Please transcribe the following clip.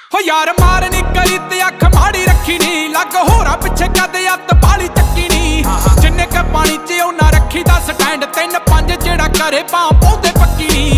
हो यार मारनी करी ते अख माड़ी रखी नी, लग होरा पिछे कदे अत बाली चक्की नी। जिन्ने क पानी च ना रखी दा स्टैंड, 3-5 जेड़ा करे पां पौंदे पक्की नी।